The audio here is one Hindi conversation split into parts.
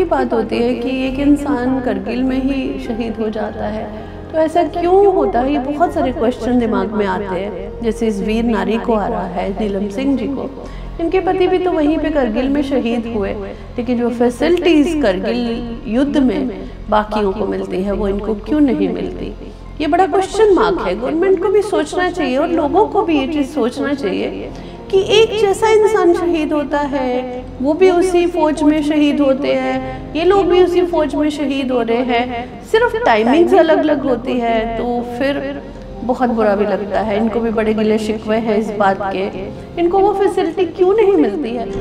की बात होती है कि एक इंसान करगिल में ही शहीद हो जाता है, तो ऐसा क्यों होता है? ये बहुत सारे क्वेश्चन दिमाग में आते हैं। जैसे इस वीर नारी को आ रहा है, नीलम सिंह जी को, इनके पति भी तो वहीं पे करगिल में शहीद हुए, लेकिन जो फैसिलिटीज करगिल युद्ध में बाकियों को मिलती है वो इनको क्यों नहीं मिलती? ये बड़ा क्वेश्चन मार्क है। गवर्नमेंट को भी सोचना चाहिए और लोगों को भी ये चीज़ सोचना चाहिए कि एक जैसा इंसान शहीद होता है, वो भी उसी फौज में शहीद होते हैं, ये लोग भी उसी फौज में शहीद हो रहे हैं, सिर्फ टाइमिंग्स अलग अलग होती है, तो फिर बहुत बुरा भी लगता है। इनको भी बड़े गिले शिकवे हैं इस बात के, इनको वो फैसिलिटी क्यों नहीं मिलती है?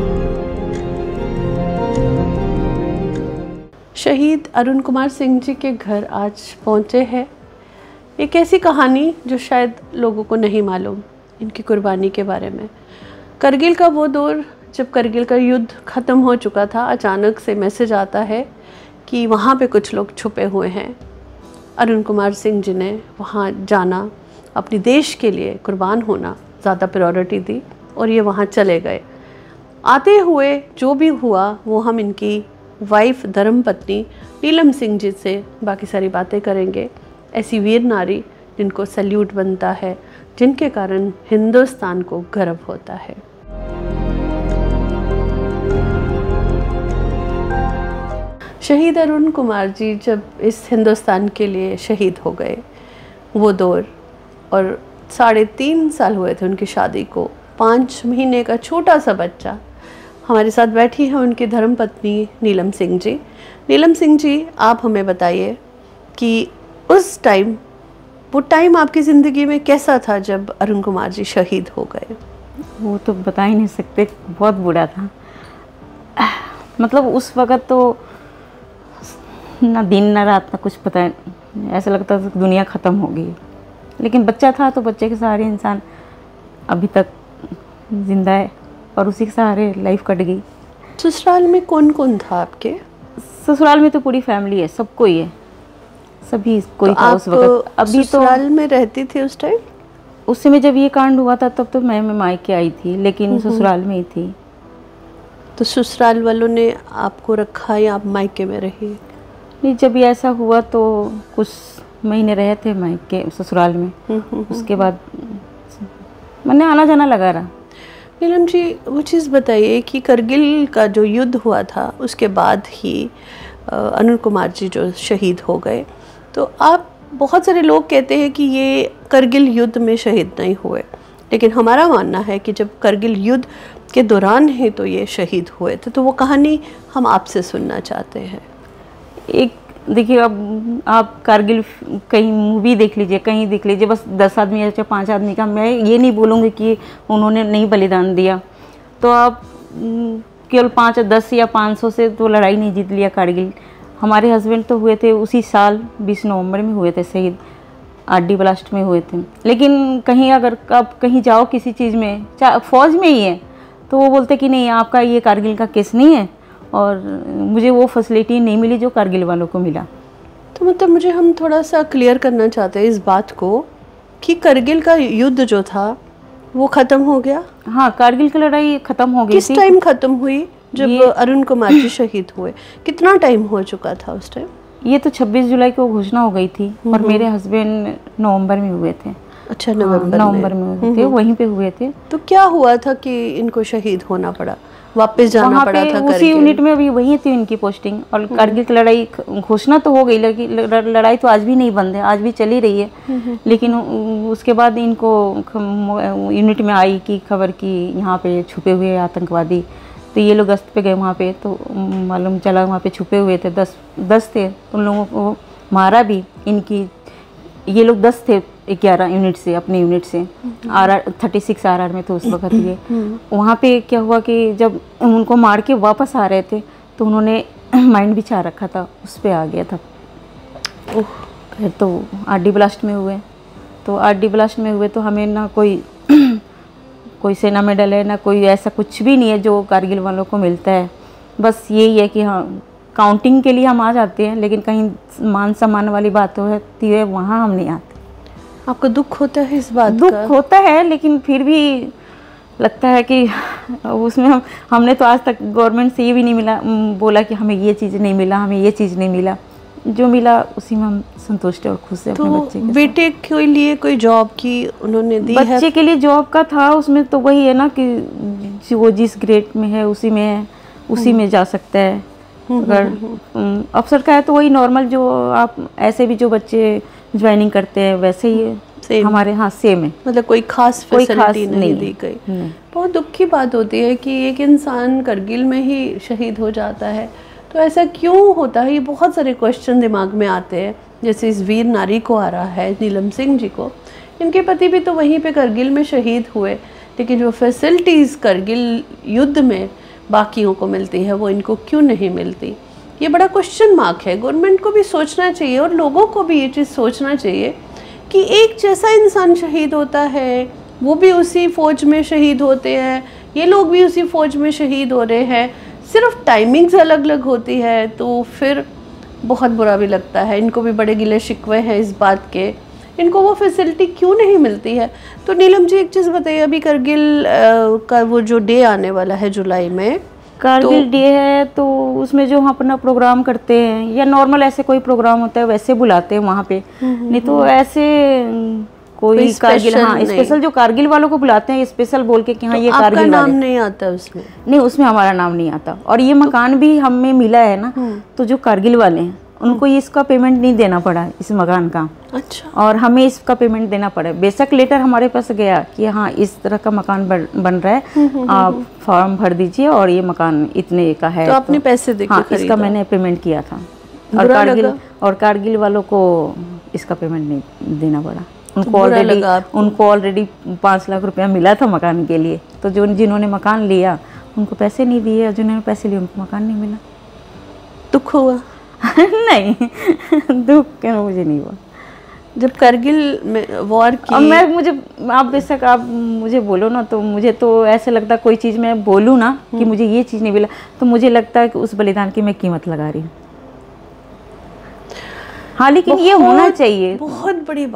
शहीद अरुण कुमार सिंह जी के घर आज पहुंचे हैं। एक ऐसी कहानी जो शायद लोगों को नहीं मालूम इनकी कुर्बानी के बारे में। करगिल का वो दौर जब करगिल का युद्ध ख़त्म हो चुका था, अचानक से मैसेज आता है कि वहाँ पे कुछ लोग छुपे हुए हैं। अरुण कुमार सिंह जी ने वहाँ जाना, अपने देश के लिए कुर्बान होना ज़्यादा प्रायोरिटी दी और ये वहाँ चले गए। आते हुए जो भी हुआ वो हम इनकी वाइफ धर्मपत्नी नीलम सिंह जी से बाकी सारी बातें करेंगे। ऐसी वीर नारी जिनको सैल्यूट बनता है, जिनके कारण हिंदुस्तान को गर्व होता है। शहीद अरुण कुमार जी जब इस हिंदुस्तान के लिए शहीद हो गए, वो दौर, और 3.5 साल हुए थे उनकी शादी को। 5 महीने का छोटा सा बच्चा। हमारे साथ बैठी है उनकी धर्मपत्नी नीलम सिंह जी। नीलम सिंह जी, आप हमें बताइए कि उस टाइम, वो टाइम आपकी ज़िंदगी में कैसा था जब अरुण कुमार जी शहीद हो गए? वो तो बता ही नहीं सकते, बहुत बुरा था। मतलब उस वक़्त तो ना दिन ना रात ना कुछ पता नहीं, ऐसा लगता था दुनिया ख़त्म हो गई। लेकिन बच्चा था तो बच्चे के सहारे इंसान अभी तक ज़िंदा है और उसी के सहारे लाइफ कट गई। ससुराल में कौन कौन था आपके? ससुराल में तो पूरी फैमिली है, सब कोई है, सभी कोई था उस वक़्त। अभी ससुराल में रहती थी उस टाइम? उस समय जब ये कांड हुआ था तब तो मैं मायके आई थी, लेकिन ससुराल में ही थी। तो ससुराल वालों ने आपको रखा या आप मायके में रही? नहीं, जब ये ऐसा हुआ तो कुछ महीने रहे थे मायके ससुराल में। उसके बाद मैंने आना जाना लगा रहा। नीलम जी, वो चीज़ बताइए कि करगिल का जो युद्ध हुआ था उसके बाद ही अरुण कुमार जी जो शहीद हो गए, तो आप, बहुत सारे लोग कहते हैं कि ये करगिल युद्ध में शहीद नहीं हुए, लेकिन हमारा मानना है कि जब करगिल युद्ध के दौरान ही तो ये शहीद हुए थे। तो वो कहानी हम आपसे सुनना चाहते हैं। एक देखिए, अब आप कारगिल कहीं मूवी देख लीजिए, कहीं देख लीजिए, बस 10 आदमी या 5 आदमी का, मैं ये नहीं बोलूँगी कि उन्होंने नहीं बलिदान दिया। तो आप केवल 5, 10 या 500 से तो लड़ाई नहीं जीत लिया कारगिल। हमारे हस्बैंड तो हुए थे उसी साल 20 नवंबर में हुए थे शहीद, आरडी ब्लास्ट में हुए थे। लेकिन कहीं अगर आप कहीं जाओ किसी चीज़ में, चाहे फौज में ही है, तो वो बोलते कि नहीं, आपका ये कारगिल का केस नहीं है, और मुझे वो फैसिलिटी नहीं मिली जो कारगिल वालों को मिला। तो मतलब मुझे, हम थोड़ा सा क्लियर करना चाहते हैं इस बात को कि करगिल का युद्ध जो था वो ख़त्म हो गया? हाँ, कारगिल की लड़ाई ख़त्म हो गई। किस टाइम ख़त्म हुई जब अरुण कुमार जी शहीद हुए? कितना टाइम हो चुका था उस टाइम? ये तो 26 जुलाई को घोषणा हो गई थी और मेरे हस्बैंड नवंबर में हुए थे। अच्छा, नवंबर में हुए थे, वहीं पे हुए थे। तो क्या हुआ था कि इनको शहीद होना पड़ा, वापस जाना पड़ा था? उसी यूनिट में अभी वही थी इनकी पोस्टिंग। और कारगिल की लड़ाई घोषणा तो हो गई, लेकिन लड़ाई तो आज भी नहीं बंद है, आज भी चली रही है। लेकिन उसके बाद इनको यूनिट में आई कि खबर कि यहाँ पे छुपे हुए आतंकवादी, तो ये लोग गश्त पे गए वहाँ पे, तो मालूम चला वहाँ पे छुपे हुए थे, 10 थे। उन लोगों को मारा भी। इनकी, ये लोग 10 थे 11 यूनिट से, अपने यूनिट से। RR 36 RR में तो उस वक्त ये वहाँ पे क्या हुआ कि जब उनको मार के वापस आ रहे थे तो उन्होंने माइंड बिछा रखा था, उस पर आ गया था। फिर तो आरडी ब्लास्ट में हुए। तो आरडी ब्लास्ट में हुए तो हमें ना कोई सेना मेडल है, ना कोई ऐसा कुछ भी नहीं है जो कारगिल वालों को मिलता है। बस यही है कि हाँ, काउंटिंग के लिए हम आ जाते हैं, लेकिन कहीं मान सम्मान वाली बात होती है वहाँ हम नहीं आते। आपको दुख होता है इस बात का? दुख होता है, लेकिन फिर भी लगता है कि उसमें हमने तो आज तक गवर्नमेंट से ये भी नहीं मिला बोला कि हमें ये चीज़ नहीं मिला, हमें ये चीज़ नहीं मिला। जो मिला उसी में हम संतुष्ट और खुश हैं अपने बच्चे के साथ। बेटे के लिए कोई जॉब की उन्होंने दी है? बच्चे के लिए जॉब का था, उसमें तो वही है ना कि वो जिस ग्रेड में है उसी में है, उसी में जा सकता है। अगर अफसर का है तो वही नॉर्मल जो आप ऐसे भी जो बच्चे ज्वाइनिंग करते हैं वैसे ही हमारे यहाँ सेम है, मतलब कोई खास फैसिलिटी नहीं दी गई। बहुत दुख की बात होती है कि एक इंसान करगिल में ही शहीद हो जाता है, तो ऐसा क्यों होता है? ये बहुत सारे क्वेश्चन दिमाग में आते हैं। जैसे इस वीर नारी को आ रहा है, नीलम सिंह जी को, इनके पति भी तो वहीं पे करगिल में शहीद हुए, लेकिन जो फैसिलिटीज़ करगिल युद्ध में बाकियों को मिलती है वो इनको क्यों नहीं मिलती? ये बड़ा क्वेश्चन मार्क है। गवर्नमेंट को भी सोचना चाहिए और लोगों को भी ये चीज़ सोचना चाहिए कि एक जैसा इंसान शहीद होता है, वो भी उसी फ़ौज में शहीद होते हैं, ये लोग भी उसी फ़ौज में शहीद हो रहे हैं, सिर्फ टाइमिंग्स अलग अलग होती है, तो फिर बहुत बुरा भी लगता है। इनको भी बड़े गिले शिकवे हैं इस बात के, इनको वो फैसिलिटी क्यों नहीं मिलती है। तो नीलम जी एक चीज़ बताइए, अभी करगिल का वो जो डे आने वाला है जुलाई में, कारगिल डे है, तो उसमें जो हम अपना प्रोग्राम करते हैं या नॉर्मल ऐसे कोई प्रोग्राम होता है वैसे बुलाते हैं वहाँ पे, नहीं तो ऐसे कोई कारगिल, हाँ स्पेशल जो कारगिल वालों को बुलाते हैं स्पेशल बोल के कि हाँ ये कारगिल वाले। नाम नहीं आता उसमें? नहीं, उसमें हमारा नाम नहीं आता। और ये मकान भी हमें मिला है ना, तो जो कारगिल वाले हैं उनको ये इसका पेमेंट नहीं देना पड़ा इस मकान का। अच्छा। और हमें इसका पेमेंट देना पड़ा। बेशक लेटर हमारे पास गया कि हाँ इस तरह का मकान बन रहा है, आप फॉर्म भर दीजिए और ये मकान इतने का है, तो आपने पैसे देके हाँ इसका मैंने पेमेंट किया था। और कारगिल वालों को इसका पेमेंट नहीं देना पड़ा। उनको ऑलरेडी 5 लाख रुपया मिला था मकान के लिए, तो जो जिन्होंने मकान लिया उनको पैसे नहीं दिए और जिन्होंने पैसे लिए उनको मकान नहीं मिला। दुख हुआ? नहीं दुख क्या, मुझे नहीं हुआ। जब करगिल में वॉर की, आप बेशक आप मुझे बोलो ना, तो मुझे तो ऐसे लगता कोई चीज़ मैं बोलूँ ना कि मुझे ये चीज़ नहीं मिला, तो मुझे लगता है कि उस बलिदान की मैं कीमत लगा रही हूँ। हाँ लेकिन ये होना चाहिए। बहुत बड़ी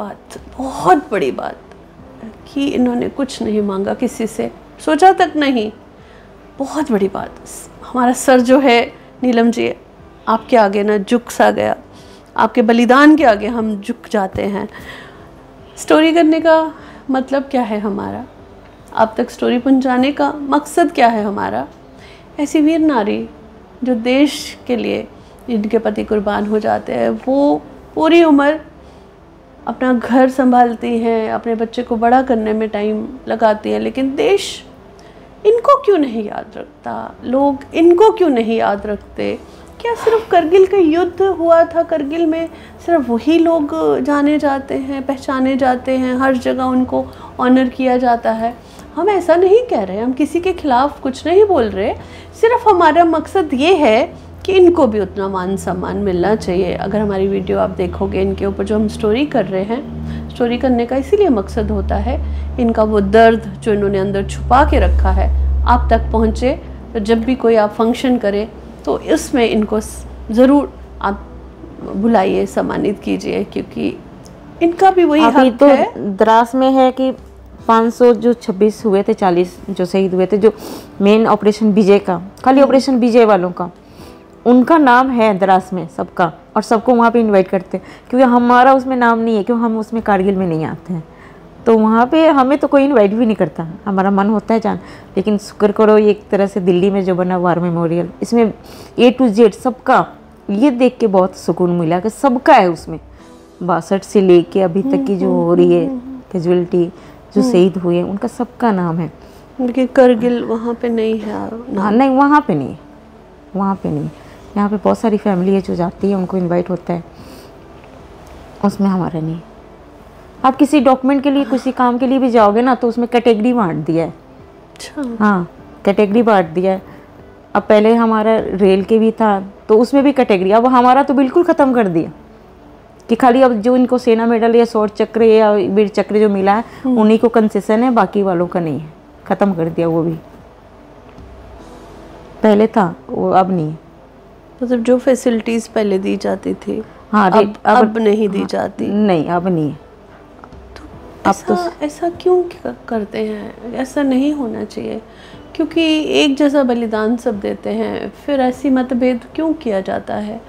बात कि इन्होंने कुछ नहीं मांगा किसी से, सोचा तक नहीं। बहुत बड़ी बात। हमारा सर जो है नीलम जी आपके आगे ना झुक सा गया, आपके बलिदान के आगे हम झुक जाते हैं। स्टोरी करने का मतलब क्या है हमारा, आप तक स्टोरी पहुंचाने का मकसद क्या है हमारा? ऐसी वीर नारी जो देश के लिए जिनके पति कुर्बान हो जाते हैं, वो पूरी उम्र अपना घर संभालती हैं, अपने बच्चे को बड़ा करने में टाइम लगाती हैं, लेकिन देश इनको क्यों नहीं याद रखता? लोग इनको क्यों नहीं याद रखते? क्या सिर्फ करगिल का युद्ध हुआ था, करगिल में सिर्फ वही लोग जाने जाते हैं, पहचाने जाते हैं, हर जगह उनको ऑनर किया जाता है? हम ऐसा नहीं कह रहे, हम किसी के खिलाफ कुछ नहीं बोल रहे, सिर्फ हमारा मकसद ये है कि इनको भी उतना मान सम्मान मिलना चाहिए। अगर हमारी वीडियो आप देखोगे, इनके ऊपर जो हम स्टोरी कर रहे हैं, स्टोरी करने का इसीलिए मकसद होता है इनका वो दर्द जो इन्होंने अंदर छुपा के रखा है आप तक पहुँचे। तो जब भी कोई आप फंक्शन करें तो इसमें इनको ज़रूर आप बुलाइए, सम्मानित कीजिए, क्योंकि इनका भी वही हक तो है। द्रास में है कि 500 जो 26 हुए थे, 40 जो शहीद हुए थे, जो मेन ऑपरेशन विजय का, खाली ऑपरेशन विजय वालों का उनका नाम है द्रास में सबका, और सबको वहाँ पे इनवाइट करते हैं, क्योंकि हमारा उसमें नाम नहीं है, क्योंकि हम उसमें कारगिल में नहीं आते हैं, तो वहाँ पे हमें तो कोई इनवाइट भी नहीं करता। हमारा मन होता है जान, लेकिन शुक्र करो एक तरह से दिल्ली में जो बना वार मेमोरियल, इसमें A to Z सबका, ये देख के बहुत सुकून मिला कि सबका है उसमें, 62 से लेके अभी तक की जो हो रही है कैजुअलिटी, जो शहीद हुए हैं, उनका सबका नाम है। लेकिन करगिल वहाँ पे नहीं है हाँ नहीं, वहाँ पे नहीं, वहाँ पे नहीं। यहाँ पे बहुत सारी फैमिली है जो जाती है, उनको इनवाइट होता है, उसमें हमारा नहीं। आप किसी डॉक्यूमेंट के लिए, किसी काम के लिए भी जाओगे ना, तो उसमें कैटेगरी बांट दिया है। अच्छा। हाँ कैटेगरी बांट दिया है। अब पहले हमारा रेल के भी था तो उसमें भी कैटेगरी, अब हमारा तो बिल्कुल ख़त्म कर दिया कि खाली अब जो इनको सेना मेडल या शौर्य चक्र या वीर चक्र जो मिला है उन्हीं को कंसेशन है, बाकी वालों का नहीं है, ख़त्म कर दिया। वो भी पहले था, वो अब नहीं है। मतलब जो फैसिलिटीज़ पहले दी जाती थी, हाँ अब नहीं दी जाती। नहीं, अब नहीं है। अब तो ऐसा क्यों करते हैं? ऐसा नहीं होना चाहिए। क्योंकि एक जैसा बलिदान सब देते हैं, फिर ऐसी मतभेद क्यों किया जाता है?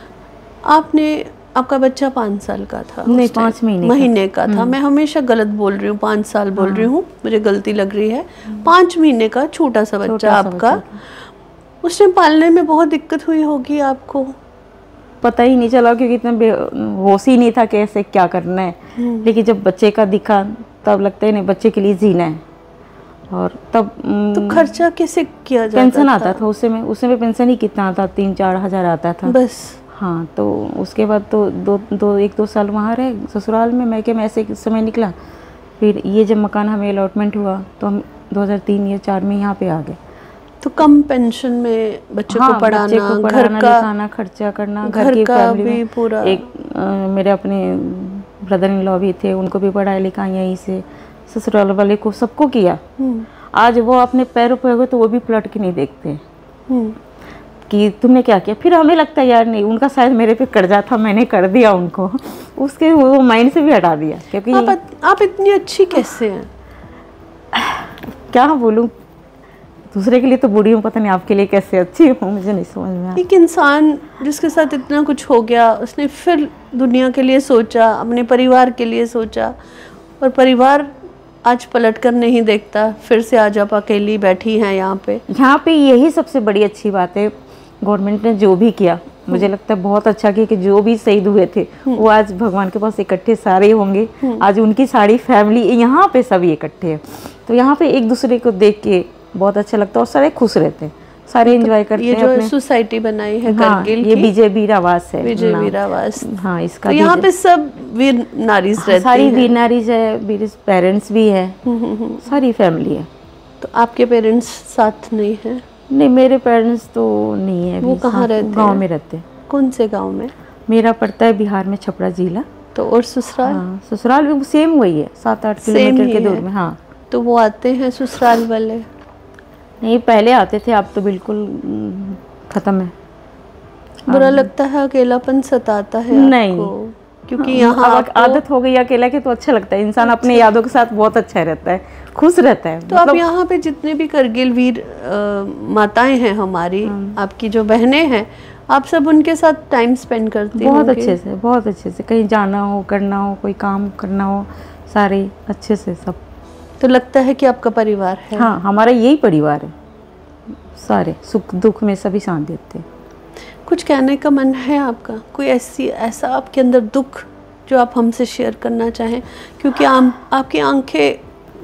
आपका बच्चा 5 साल का था? नहीं, 5 महीने का था। मैं हमेशा गलत बोल रही हूँ, 5 साल बोल रही हूँ, मुझे गलती लग रही है। 5 महीने का छोटा सा बच्चा आपका, उसने पालने में बहुत दिक्कत हुई होगी आपको? पता ही नहीं चला क्योंकि इतना होश ही नहीं था कैसे क्या करना है। लेकिन जब बच्चे का दिखा तब लगता है नहीं, बच्चे के लिए जीना है। और तब तो खर्चा कैसे किया जाता पेंशन आता था उसमें पेंशन ही कितना आता, 3-4 हज़ार आता था बस। हाँ, तो उसके बाद तो 1-2 साल वहाँ रहे ससुराल में, मैके में ऐसे समय निकला। फिर ये जब मकान हमें अलॉटमेंट हुआ तो हम 2003 या 4 में यहाँ पे आ गए। तो कम पेंशन में बच्चे को पढ़ाना, घर का लिखाना, खर्चा करना, घर की फैमिली भी पूरा। मेरे अपने ब्रदर इन लॉ भी थे, उनको भी पढ़ाई लिखाई यहीं से, ससुराल वाले को सबको किया। आज वो अपने पैरों पे हो गए तो वो भी पलट के नहीं देखते कि तुमने क्या किया। फिर हमें लगता है यार नहीं, उनका शायद मेरे पे कर्जा था, मैंने कर दिया उनको, उसके वो माइंड से भी हटा दिया। क्योंकि आप इतनी अच्छी कैसे हैं? क्या बोलूं, दूसरे के लिए तो बुरी हूँ, पता नहीं आपके लिए कैसे अच्छी हूँ, मुझे नहीं समझ में आता। एक इंसान जिसके साथ इतना कुछ हो गया, उसने फिर दुनिया के लिए सोचा, अपने परिवार के लिए सोचा, और परिवार आज पलट कर नहीं देखता, फिर से आज आप अकेली बैठी हैं यहाँ पे। यही सबसे बड़ी अच्छी बात है। गवर्नमेंट ने जो भी किया मुझे लगता है बहुत अच्छा किया कि जो भी शहीद हुए थे वो आज भगवान के पास इकट्ठे सारे होंगे। आज उनकी सारी फैमिली यहाँ पे सभी इकट्ठे हैं, तो यहाँ पे एक दूसरे को देख के बहुत अच्छा लगता है और सारे खुश रहते हैं, सारे एंजॉय करते हैं। ये जो सोसाइटी बनाई है करगिल की, ये विजय वीर आवास है। विजय वीर आवास, हाँ, इसका तो यहाँ पे सब वीर नारीज रहती हैं। सारी वीर नारीज है, वीर पेरेंट्स भी है, सारी फैमिली है। तो आपके पेरेंट्स साथ नहीं है? नहीं, मेरे पेरेंट्स तो नहीं है। वो कहाँ रहते हैं? गाँव में रहते हैं। कौन से गाँव में? मेरा पड़ता है बिहार में, छपरा जिला। तो और ससुराल? हाँ, ससुराल भी सेम वही है, 7-8 किलोमीटर के दूर में। हाँ, तो वो आते हैं ससुराल वाले? नहीं, पहले आते थे, अब तो बिल्कुल खत्म है। बुरा लगता है, अकेलापन सताता है नहीं आपको? क्योंकि यहाँ आदत हो गई अकेला के, तो अच्छा लगता है। इंसान अपने यादों के साथ बहुत अच्छा रहता है, खुश रहता है। तो आप यहाँ पे जितने भी करगिल वीर माताएं हैं हमारी, आपकी जो बहनें हैं, आप सब उनके साथ टाइम स्पेंड करती हैं? बहुत अच्छे से, बहुत अच्छे से। कहीं जाना हो, करना हो, कोई काम करना हो, सारे अच्छे से सब। तो लगता है कि आपका परिवार है? हाँ, हमारा यही परिवार है, सारे सुख दुख में सभी साथ देते हैं। कुछ कहने का मन है आपका? कोई ऐसा आपके अंदर दुख जो आप हमसे शेयर करना चाहें? क्योंकि आपकी आंखें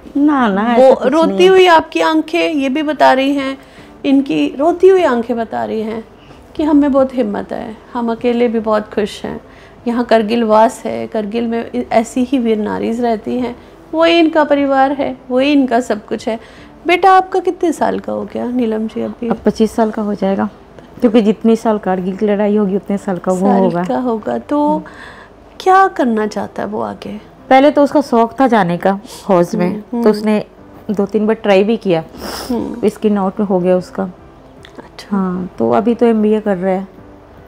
वो रोती हुई आपकी आंखें ये भी बता रही हैं, इनकी रोती हुई आंखें बता रही हैं कि हमें बहुत हिम्मत है, हम अकेले भी बहुत खुश हैं। यहाँ करगिल वास है, करगिल में ऐसी ही वीर नारीज रहती हैं, वही इनका परिवार है, वही इनका सब कुछ है। बेटा आपका कितने साल का हो गया नीलम जी? अब 25 साल का हो जाएगा, क्योंकि जितनी साल कारगिल की लड़ाई होगी उतने साल का वो होगा। तो क्या करना चाहता है वो आगे? पहले तो उसका शौक था जाने का फौज में, तो उसने 2-3 बार ट्राई भी किया, इसकी नॉट में हो गया उसका। अच्छा। हाँ, तो अभी तो MBA कर रहा है।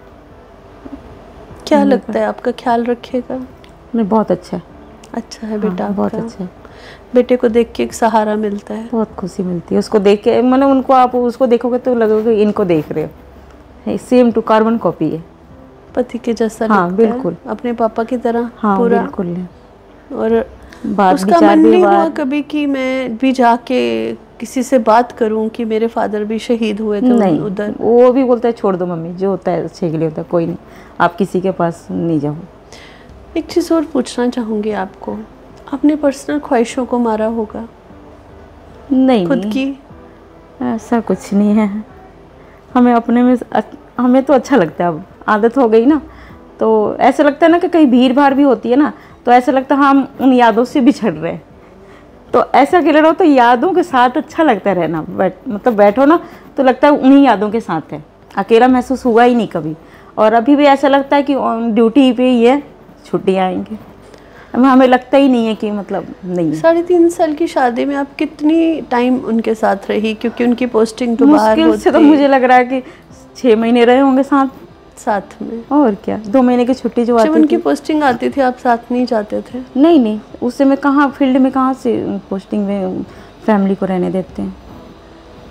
क्या लगता है आपका ख्याल रखेगा? नहीं, बहुत अच्छा है बेटा। हाँ, बहुत अच्छा है। बेटे को देख के एक सहारा मिलता है, बहुत खुशी मिलती है उसको देख के। मतलब उनको, आप उसको देखोगे तो लगेगा इनको देख रहे हो, सेम टू कार्बन कॉपी है, पति के जैसा। हाँ, बिल्कुल अपने पापा की तरह। हाँ, पूरा बिल्कुल। और उसका मन नहीं हुआ कभी कि मैं भी जाके किसी से बात करूं कि मेरे फादर भी शहीद हुए थे? नहीं, उधर वो भी बोलता है छोड़ दो मम्मी, जो होता है अच्छे के लिए होता है, कोई नहीं, आप किसी के पास नहीं जाओ। एक चीज़ और पूछना चाहूँगी आपको, अपने पर्सनल ख्वाहिशों को मारा होगा? नहीं, खुद की ऐसा कुछ नहीं है। हमें अपने में हमें तो अच्छा लगता है, अब आदत हो गई ना, तो ऐसा लगता है ना कि कहीं भीड़ भाड़ भी होती है ना, तो ऐसा लगता है हम उन यादों से बिछड़ रहे हैं। तो ऐसा अकेले रहो तो यादों के साथ अच्छा लगता है रहना। मतलब बैठो ना तो लगता है उन्हीं यादों के साथ है, अकेला महसूस हुआ ही नहीं कभी। और अभी भी ऐसा लगता है कि ड्यूटी पे ही है, छुट्टी आएंगे, हमें लगता ही नहीं है कि मतलब नहीं। 3.5 साल की शादी में आप कितनी टाइम उनके साथ रही? क्योंकि उनकी पोस्टिंग तो बाहर होती है। तो मुझे लग रहा है कि 6 महीने रहे होंगे साथ में। और क्या, 2 महीने की छुट्टी जो आती थी। उनकी पोस्टिंग आती थी, आप साथ नहीं जाते थे? नहीं, उससे मैं कहाँ, फील्ड में कहाँ से पोस्टिंग में फैमिली को रहने देते हैं।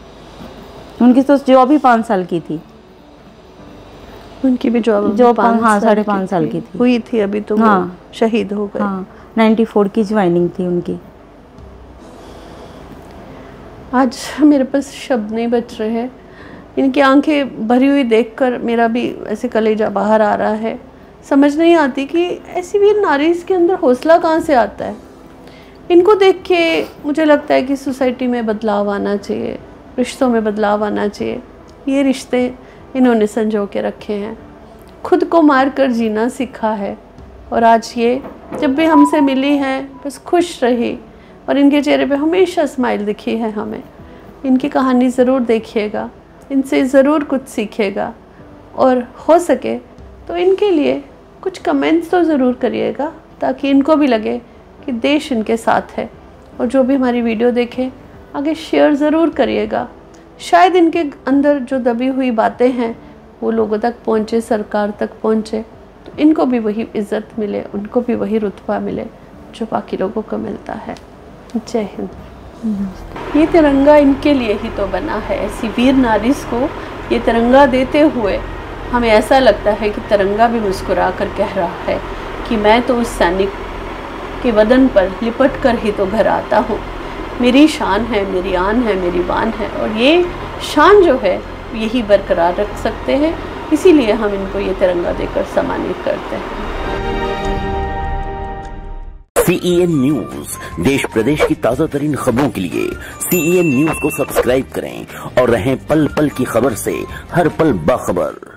उनकी तो जॉब ही 5 साल की थी। उनकी भी जॉब 5.5 साल की थी हुई थी, अभी तो हाँ वो शहीद हो गए। हाँ 94 की ज्वाइनिंग थी उनकी। आज मेरे पास शब्द नहीं बच रहे हैं, इनकी आंखें भरी हुई देखकर मेरा भी ऐसे कलेजा बाहर आ रहा है। समझ नहीं आती कि ऐसी वीर नारी के अंदर हौसला कहाँ से आता है। इनको देख के मुझे लगता है कि सोसाइटी में बदलाव आना चाहिए, रिश्तों में बदलाव आना चाहिए। ये रिश्ते इन्होंने संजो के रखे हैं, खुद को मार कर जीना सीखा है, और आज ये जब भी हमसे मिली हैं बस खुश रही, और इनके चेहरे पे हमेशा स्माइल दिखी है हमें। इनकी कहानी ज़रूर देखिएगा, इनसे ज़रूर कुछ सीखिएगा, और हो सके तो इनके लिए कुछ कमेंट्स तो ज़रूर करिएगा, ताकि इनको भी लगे कि देश इनके साथ है। और जो भी हमारी वीडियो देखें आगे शेयर ज़रूर करिएगा, शायद इनके अंदर जो दबी हुई बातें हैं वो लोगों तक पहुँचे, सरकार तक पहुँचे, तो इनको भी वही इज़्ज़त मिले, उनको भी वही रुतबा मिले जो बाकी लोगों को मिलता है। जय हिंद। ये तिरंगा इनके लिए ही तो बना है। ऐसी वीर नारीज़ को ये तिरंगा देते हुए हमें ऐसा लगता है कि तिरंगा भी मुस्कुरा कर कह रहा है कि मैं तो उस सैनिक के बदन पर लिपट कर ही तो घर आता हूँ। मेरी शान है, मेरी आन है, मेरी बान है, और ये शान जो है यही बरकरार रख सकते हैं। इसीलिए हम इनको ये तिरंगा देकर सम्मानित करते हैं। CEN न्यूज, देश प्रदेश की ताजा तरीन खबरों के लिए CEN न्यूज को सब्सक्राइब करें और रहें पल पल की खबर से हर पल बाखबर।